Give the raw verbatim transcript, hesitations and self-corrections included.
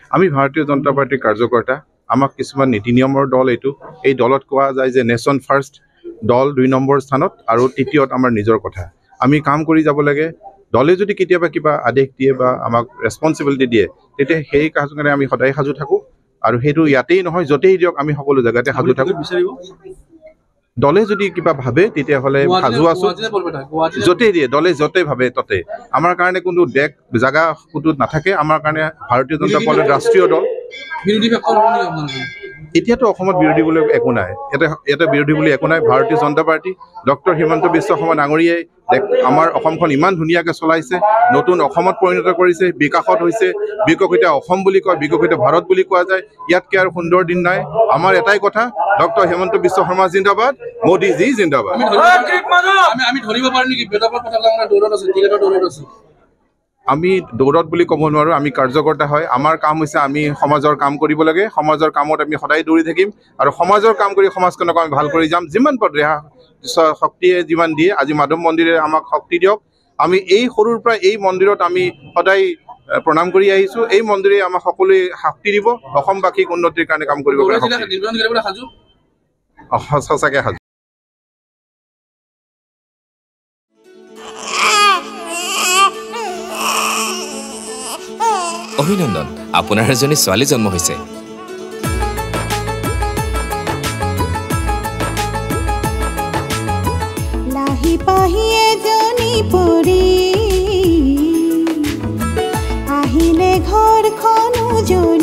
আমি ভাৰতীয় জনতা পাৰ্টিৰ কাৰ্যকৰ্তা আমাক কিছুমান নীতি নিয়মৰ দল এইটো এই দলত কোৱা যায় যে নেশ্যন ফাৰ্ষ্ট দল দুই নম্বৰ স্থানত আৰু তৃতীয়ত আমাৰ নিজৰ কথা আমি কাম কৰি যাব লাগে দলে যদি কেতিয়াবা কিবা আদেশ দিয়ে বা আমাক ৰেছপন্সিবিলিটি দিয়ে তেতিয়া সেই কাৰণে আমি সদায় সাজু থাকোঁ আৰু সেইটো ইয়াতেই নহয় য'তেই দিয়ক আমি সকলো জেগাতে সাজু থাকোঁ দলে যদি কিবা ভাবে তেতিয়াহ'লে সাজু আছোঁ য'তেই দিয়ে দলে য'তেই ভাবে ততে আমাৰ কাৰণে কোনো দেশ জেগা কোনো নাথাকে আমাৰ কাৰণে ভাৰতীয় জনতা পাৰ্টিৰ ৰাষ্ট্ৰীয় দল এতিয়াতো অসমত বিৰোধী বুলি একো নাই ইয়াতে ইয়াতে বিৰোধী বুলি একো নাই ভাৰতীয় জনতা পাৰ্টি ডক্টৰ হিমন্ত বিশ্ব শৰ্মা ডাঙৰীয়াই আমাৰ অসমখন ইমান ধুনীয়াকৈ চলাইছে নতুন অসমত পৰিণত কৰিছে বিকাশত হৈছে বিকশিত অসম বুলি কয় বিকশিত ভাৰত বুলি কোৱা যায় ইয়াতকৈ আৰু সুন্দৰ দিন নাই আমাৰ এটাই কথা ডক্টৰ হিমন্ত বিশ্ব শৰ্মা জিন্দাবাদ মোদীজী জিন্দাবাদ আমি দৌৰত বুলি ক'ব নোৱাৰোঁ আমি কাৰ্যকৰ্তা হয় আমাৰ কাম হৈছে আমি সমাজৰ কাম কৰিব লাগে সমাজৰ কামত আমি সদায় দৌৰি থাকিম আৰু সমাজৰ কাম কৰি সমাজখনক আমি ভাল কৰি যাম যিমান পাৰোঁ ৰেহা শক্তিয়ে যিমান দিয়ে আজি মাধৱ মন্দিৰে আমাক শক্তি দিয়ক আমি এই সৰুৰ পৰা এই মন্দিৰত আমি সদায় প্ৰণাম কৰি আহিছোঁ এই মন্দিৰে আমাক সকলোৱে শক্তি দিব অসমবাসীক উন্নতিৰ কাৰণে কাম কৰিব সঁচাকৈ সাজু অভিনন্দন আপোনাৰ এজনী ছোৱালী জন্ম হৈছে লাহি পাহি এজনী পৰি আহিলে ঘৰখন উজলি